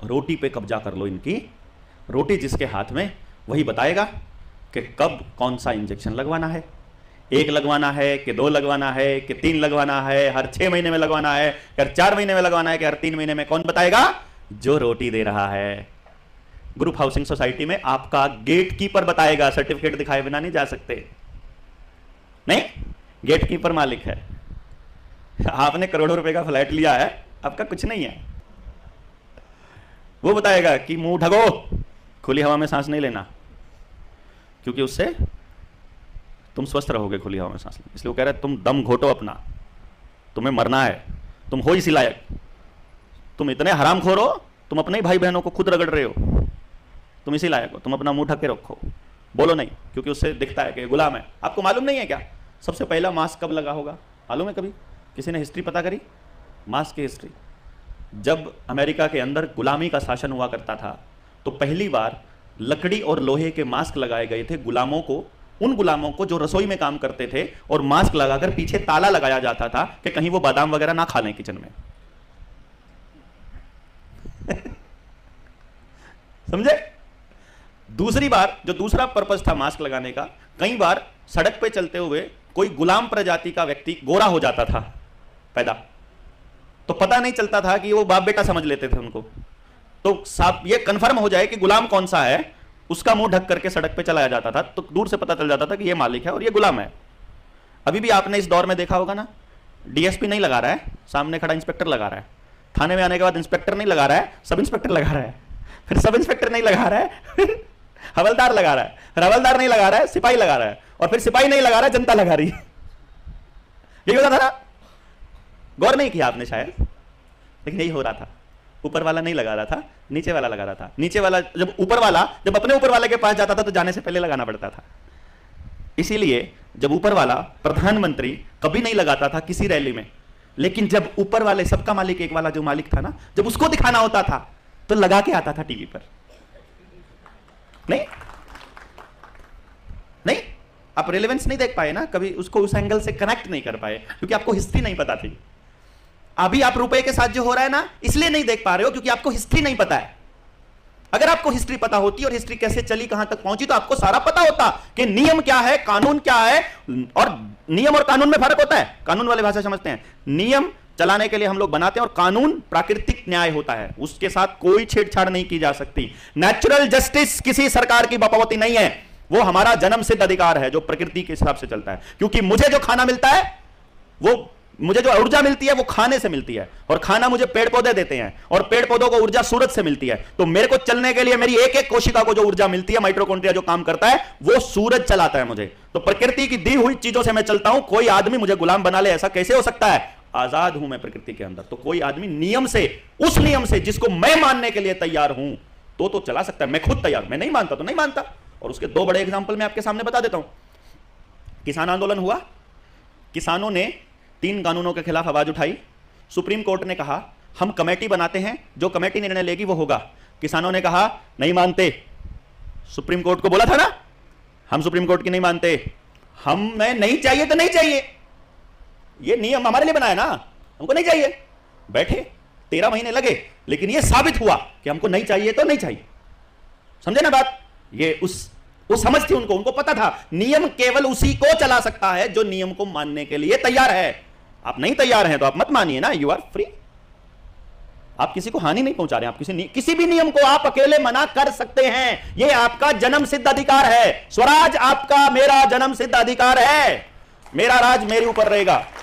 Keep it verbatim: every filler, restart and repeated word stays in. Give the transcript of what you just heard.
रोटी पे कब्जा कर लो इनकी। रोटी जिसके हाथ में वही बताएगा कि कब कौन सा इंजेक्शन लगवाना है, एक लगवाना है कि दो लगवाना है कि तीन लगवाना है, हर छह महीने में लगवाना है, हर चार महीने में लगवाना है कि हर तीन महीने में। कौन बताएगा? जो रोटी दे रहा है। ग्रुप हाउसिंग सोसाइटी में आपका गेट कीपर बताएगा, सर्टिफिकेट दिखाए बिना नहीं जा सकते। नहीं, गेट कीपर मालिक है। आपने करोड़ों रुपए का फ्लैट लिया है, आपका कुछ नहीं है, वो बताएगा कि मुंह ढको, खुली हवा में सांस नहीं लेना, क्योंकि उससे तुम स्वस्थ रहोगे खुली हवा में सांस लेने। इसलिए वो कह रहे तुम दम घोटो अपना, तुम्हें मरना है, तुम हो इसी लायक, तुम इतने हरामखोर हो, तुम अपने ही भाई बहनों को खुद रगड़ रहे हो, तुम इसी लायक हो, तुम अपना मुंह ढक के रखो, बोलो नहीं, क्योंकि उससे दिखता है कि गुलाम है। आपको मालूम नहीं है क्या सबसे पहला मास्क कब लगा होगा? मालूम है? कभी किसी ने हिस्ट्री पता करी मास्क की हिस्ट्री? जब अमेरिका के अंदर गुलामी का शासन हुआ करता था तो पहली बार लकड़ी और लोहे के मास्क लगाए गए थे गुलामों को, उन गुलामों को जो रसोई में काम करते थे, और मास्क लगाकर पीछे ताला लगाया जाता था कि कहीं वो बादाम वगैरह ना खा लें किचन में। समझे? दूसरी बार जो दूसरा पर्पस था मास्क लगाने का, कई बार सड़क पे चलते हुए कोई गुलाम प्रजाति का व्यक्ति गोरा हो जाता था पैदा, तो पता नहीं चलता था कि वो बाप बेटा समझ लेते थे उनको, तो साफ ये कंफर्म हो जाए कि गुलाम कौन सा है, उसका मुंह ढक करके सड़क पे चलाया जाता था, तो दूर से पता चल जाता था कि ये मालिक है और ये गुलाम है। अभी भी आपने इस दौर में देखा होगा ना, डीएसपी नहीं लगा रहा है, सामने खड़ा इंस्पेक्टर लगा रहा है, थाने में आने के बाद इंस्पेक्टर नहीं लगा रहा है, सब इंस्पेक्टर लगा रहा है, फिर सब इंस्पेक्टर नहीं लगा रहा है, फिर हवलदार लगा रहा है, फिर हवलदार नहीं लगा रहा है, सिपाही लगा रहा है, और फिर सिपाही नहीं लगा रहा है, जनता लगा रही है। यही होता था ना? गौर नहीं किया आपने शायद, लेकिन यही हो रहा था। ऊपर वाला नहीं लगा रहा था, नीचे वाला लगा रहा था। नीचे वाला जब ऊपर वाला जब अपने ऊपर वाले के पास जाता था तो जाने से पहले लगाना पड़ता था। इसीलिए जब ऊपर वाला प्रधानमंत्री कभी नहीं लगाता था किसी रैली में, लेकिन जब ऊपर वाले सबका मालिक एक वाला जो मालिक था ना, जब उसको दिखाना होता था तो लगा के आता था टीवी पर। नहीं नहीं आप रेलेवेंस नहीं देख पाए ना कभी, उसको उस एंगल से कनेक्ट नहीं कर पाए क्योंकि आपको हिस्ट्री नहीं पता थी। अभी आप रुपए के साथ जो हो रहा है ना, इसलिए नहीं देख पा रहे हो क्योंकि आपको हिस्ट्री नहीं पता है। अगर आपको हिस्ट्री पता होती और हिस्ट्री कैसे चली, कहां तक पहुंची, तो आपको सारा पता होता कि नियम क्या है, कानून क्या है। और नियम और कानून में फर्क होता है। कानून वाले भाषा समझते हैं, नियम चलाने के लिए हम लोग बनाते हैं और कानून प्राकृतिक न्याय होता है, उसके साथ कोई छेड़छाड़ नहीं की जा सकती। नेचुरल जस्टिस किसी सरकार की बपावती नहीं है, वो हमारा जन्म सिद्ध अधिकार है जो प्रकृति के हिसाब से चलता है। क्योंकि मुझे जो खाना मिलता है, वो मुझे जो ऊर्जा मिलती है वो खाने से मिलती है, और खाना मुझे पेड़ पौधे देते हैं, और पेड़ पौधों को ऊर्जा सूरज से मिलती है। तो मेरे को चलने के लिए मेरी एक एक कोशिका को जो ऊर्जा मिलती है, माइटोकॉन्ड्रिया जो काम करता है, वो सूरज चलाता है मुझे। तो प्रकृति की दी हुई चीजों से मैं चलता हूं। कोई आदमी मुझे गुलाम बना ले, ऐसा कैसे हो सकता है? आजाद हूं मैं प्रकृति के अंदर। तो कोई आदमी नियम से, उस नियम से जिसको मैं मानने के लिए तैयार हूं, तो तो चला सकता है। मैं खुद तैयार, मैं नहीं मानता तो नहीं मानता। और उसके दो बड़े एग्जाम्पल मैं आपके सामने बता देता हूं। किसान आंदोलन हुआ, किसानों ने तीन कानूनों के खिलाफ आवाज उठाई। सुप्रीम कोर्ट ने कहा हम कमेटी बनाते हैं, जो कमेटी निर्णय लेगी वो होगा। किसानों ने कहा नहीं मानते, सुप्रीम कोर्ट को बोला था ना, हम सुप्रीम कोर्ट की नहीं मानते, हमें नहीं चाहिए तो नहीं चाहिए, ये नियम हमारे लिए बनाया ना, हमको नहीं चाहिए। बैठे, तेरह महीने लगे, लेकिन ये साबित हुआ कि हमको नहीं चाहिए तो नहीं चाहिए। समझे ना बात? ये उस वो समझ थी उनको, उनको पता था नियम केवल उसी को चला सकता है जो नियम को मानने के लिए तैयार है। आप नहीं तैयार हैं तो आप मत मानिए ना, यू आर फ्री। आप किसी को हानि नहीं पहुंचा रहे हैं। आप किसी किसी भी नियम को आप अकेले मना कर सकते हैं, यह आपका जन्म सिद्ध अधिकार है। स्वराज आपका, मेरा जन्म सिद्ध अधिकार है। मेरा राज मेरे ऊपर रहेगा।